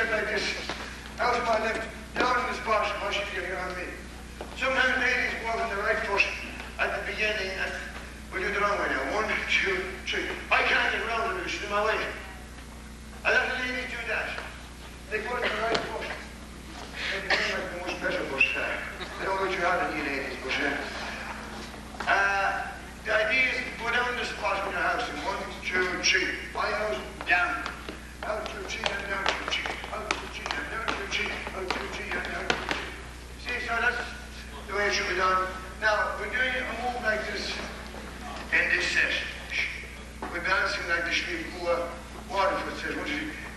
step like this. Out to my left, down in the spot, I should get here on me. Sometimes ladies walk on the right foot at the beginning and we do the wrong way now. 1, 2, 3. I can't get round the she's in my way. A lot of ladies do that. They put it on the right foot. They might be much better, but I don't know what you have in you ladies, but the idea is to go down the spot in your house in 1, 2, 3. My house, down. Out, 2, 3, and down, 2, 3. Out, 2, 3, and down, 2, 3. Out, 2, 3, and down, 2, 3. See, so that's the way it should be done. Now, we're doing a move like this in this set. We're dancing like the Shriek Waterfoot says.